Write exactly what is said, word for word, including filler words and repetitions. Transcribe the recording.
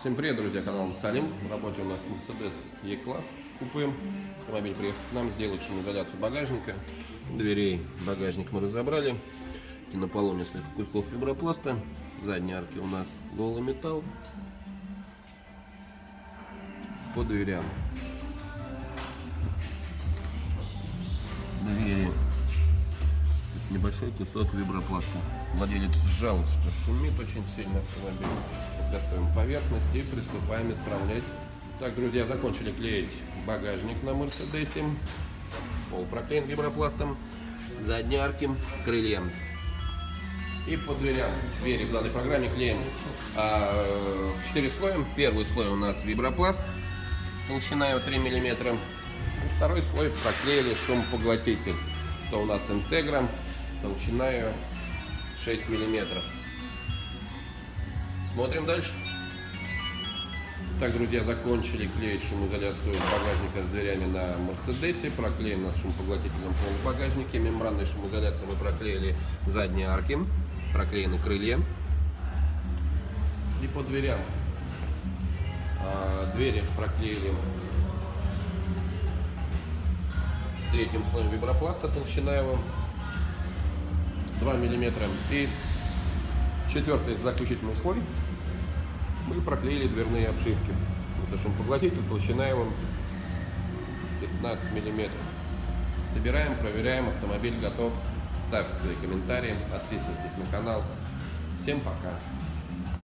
Всем привет, друзья, канал Салим. В работе у нас Mercedes E-класс. Купуем. Автомобиль приехал к нам, сделать шумоизоляцию багажника. Дверей багажник мы разобрали. И на полу несколько кусков фибропласта. В задней арке у нас голый металл. По дверям двери небольшой кусок вибропласта. Владелец жалуется, что шумит очень сильно автомобиль. Сейчас подготовим поверхность и приступаем исправлять. Так, друзья, закончили клеить багажник на Мерседесе. Пол проклеен вибропластом. Задние арки, крылья. И по дверям. Двери в данной программе клеим а, в четыре слоя. Первый слой у нас вибропласт. Толщина его три миллиметра. И второй слой проклеили шумопоглотитель. Это у нас интегра. Толщина ее шесть миллиметров. Смотрим дальше. Так, друзья, закончили клеить шумоизоляцию багажника с дверями на Мерседесе. Проклеим на шумопоглотительном полубагажнике. Мембранной шумоизоляцией мы проклеили задние арки. Проклеены крылья. И по дверям. А, двери проклеили третьим слоем вибропласта. Толщина его два миллиметра. И четвертый заключительный слой мы проклеили дверные обшивки. Это шумопоглотитель, толщина его пятнадцать миллиметров. Собираем, проверяем, автомобиль готов. Ставьте свои комментарии, подписывайтесь на канал. Всем пока!